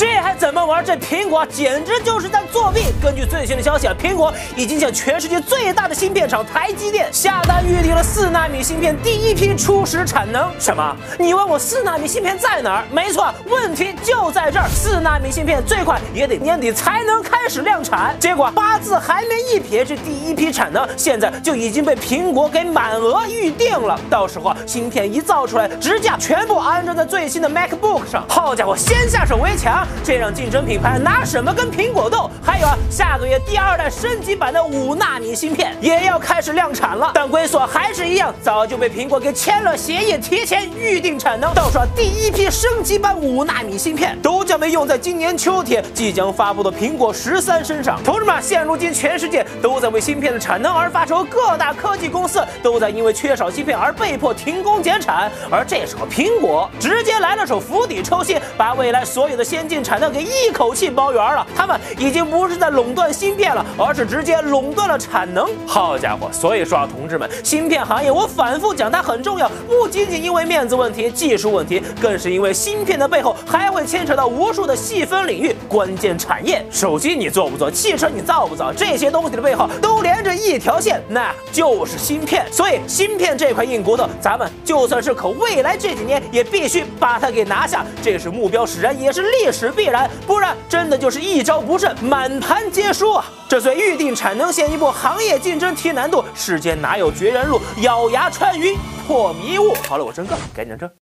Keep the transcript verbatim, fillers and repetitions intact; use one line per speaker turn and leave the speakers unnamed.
这还怎么玩？这苹果简直就是在作弊！根据最新的消息啊，苹果已经向全世界最大的芯片厂台积电下单预定了四纳米芯片第一批初始产能。什么？你问我四纳米芯片在哪儿？没错，问题就在这儿。四纳米芯片最快也得年底才能开始量产。结果八字还没一撇，这第一批产能现在就已经被苹果给满额预定了。到时候啊，芯片一造出来，支架全部安装在最新的 MacBook 上。好家伙，先下手为强，这让竞争品牌拿什么跟苹果斗？还有啊，下个月第二代升级版的五纳米芯片也要开始量产了，但龟缩还是一样，早就被苹果给签了协议，提前预定产能。到时候第一批升级版五纳米芯片都将被用在今年秋天即将发布的苹果十三身上。同志们，现如今全世界都在为芯片的产能而发愁，各大科技公司都在因为缺少芯片而被迫停工减产，而这时候苹果直接来了手釜底抽薪，把未来所有的先进产能给一口气包圆了。他们已经不是在垄断芯片了，而是直接垄断了产能。好家伙，所以说啊，同志们，芯片行业我反复讲它很重要，不仅仅因为面子问题、技术问题，更是因为芯片的背后还会牵扯到无数的细分领域、关键产业。手机你做不做？汽车你造不造？这些东西的背后都连着一条线，那就是芯片。所以芯片这块硬骨头，咱们就算是可未来这几年也必须把它给拿下，这是目标使然，也是历史必然，不然真的就是一招不慎，满盘皆输啊！这虽预定产能线一步，行业竞争提难度，世间哪有绝人路？咬牙穿云破迷雾。好了，我真哥，赶紧上车。